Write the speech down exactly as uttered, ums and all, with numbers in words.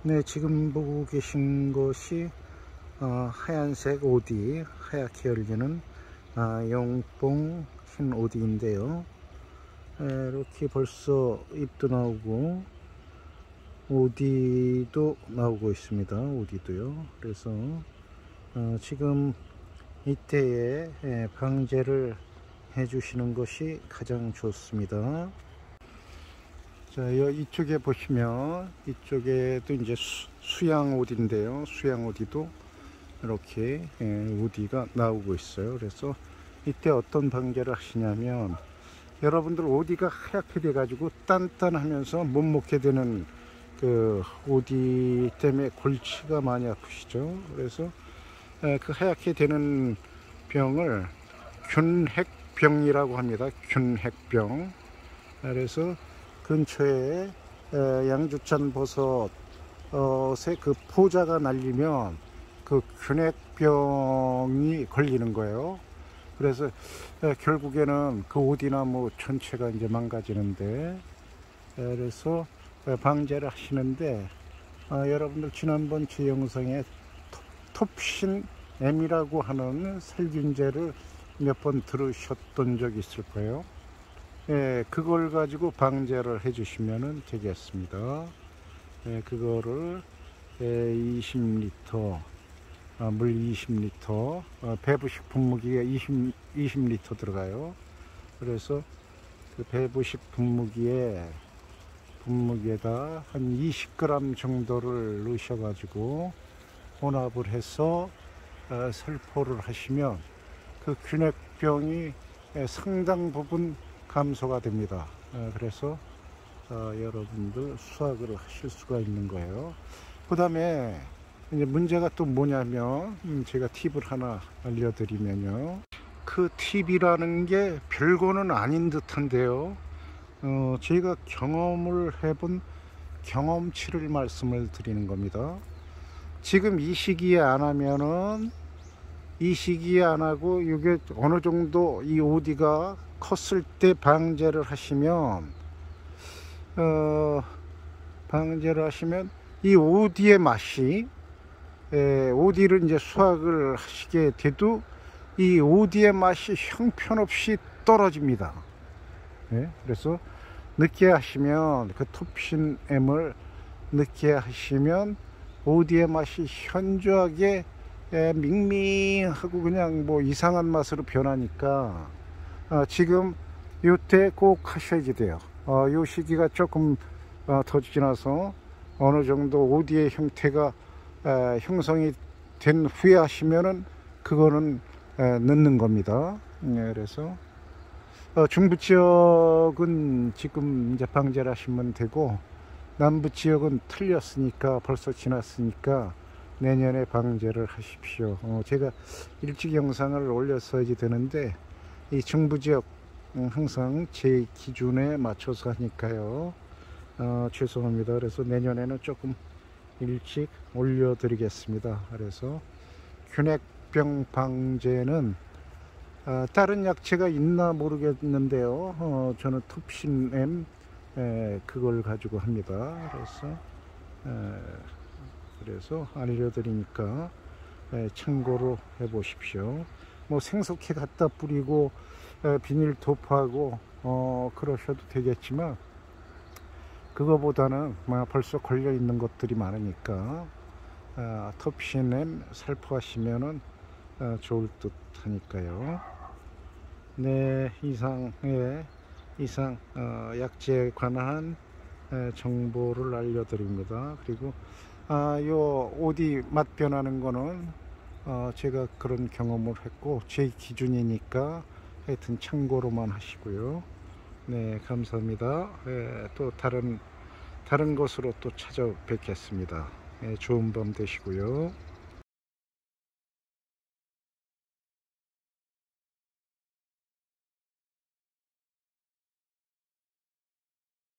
네, 지금 보고 계신 것이 어, 하얀색 오디, 하얗게 열리는 아, 용봉 흰 오디인데요. 에, 이렇게 벌써 잎도 나오고 오디도 나오고 있습니다. 오디도요. 그래서 어, 지금 이때에 에, 방제를 해 주시는 것이 가장 좋습니다. 자, 여 이쪽에 보시면 이쪽에도 이제 수, 수양 오디인데요. 수양 오디도 이렇게 예, 오디가 나오고 있어요. 그래서 이때 어떤 방제를 하시냐면, 여러분들 오디가 하얗게 돼 가지고 단단하면서 못 먹게 되는 그 오디 때문에 골치가 많이 아프시죠. 그래서 예, 그 하얗게 되는 병을 균핵병이라고 합니다. 균핵병. 그래서 근처에 양주찬 버섯의 그 포자가 날리면 그 균핵병이 걸리는 거예요. 그래서 결국에는 그 오디나무 전체가 이제 망가지는데, 그래서 방제를 하시는데, 여러분들 지난번 제 영상에 톱신 M이라고 하는 살균제를 몇 번 들으셨던 적이 있을 거예요. 예, 그걸 가지고 방제를 해 주시면 되겠습니다. 예, 그거를 예, 이십 리터, 아, 물 이십 리터, 어, 배부식 분무기가 이십, 이십 리터 들어가요. 그래서 그 배부식 분무기에 분무기에다 한 이십 그램 정도를 넣으셔 가지고 혼합을 해서 어, 살포를 하시면 그 균핵병이 예, 상당 부분 감소가 됩니다. 그래서 여러분들 수확을 하실 수가 있는 거예요. 그 다음에 이제 문제가 또 뭐냐면, 제가 팁을 하나 알려드리면요, 그 팁이라는 게 별거는 아닌 듯한데요, 어, 제가 경험을 해본 경험치를 말씀을 드리는 겁니다. 지금 이 시기에 안 하면은, 이 시기에 안 하고 이게 어느 정도 이 오디가 컸을 때 방제를 하시면, 어, 방제를 하시면 이 오디의 맛이, 에, 오디를 이제 수확을 하시게 돼도 이 오디의 맛이 형편없이 떨어집니다. 예? 그래서 늦게 하시면, 그 톱신 M을 늦게 하시면 오디의 맛이 현저하게 에, 밍밍하고 그냥 뭐 이상한 맛으로 변하니까, 어, 지금 요때 꼭 하셔야지 돼요. 어, 요 시기가 조금 어, 더 지나서 어느 정도 오디의 형태가 에, 형성이 된 후에 하시면은 그거는 에, 넣는 겁니다. 예, 그래서 어, 중부 지역은 지금 이제 방제를 하시면 되고, 남부 지역은 틀렸으니까, 벌써 지났으니까 내년에 방제를 하십시오. 어, 제가 일찍 영상을 올렸어야지 되는데, 이 중부 지역 음, 항상 제 기준에 맞춰서 하니까요. 어, 죄송합니다. 그래서 내년에는 조금 일찍 올려드리겠습니다. 그래서 균핵병 방제는 어, 다른 약체가 있나 모르겠는데요. 어, 저는 톱신 M 에, 그걸 가지고 합니다. 그래서 에, 그래서 알려드리니까 에, 참고로 해 보십시오. 뭐 생석회 갖다 뿌리고 에, 비닐 도포하고 어, 그러셔도 되겠지만, 그거보다는 뭐 벌써 걸려 있는 것들이 많으니까 어, 톱신 M 살포하시면은 어, 좋을 듯 하니까요. 네, 이상 예, 이상 어, 약제에 관한 에, 정보를 알려드립니다. 그리고 아, 요 오디 맛 변하는 거는 어, 제가 그런 경험을 했고 제 기준이니까 하여튼 참고로만 하시고요. 네, 감사합니다. 예, 또 다른 다른 것으로 또 찾아뵙겠습니다. 예, 좋은 밤 되시고요.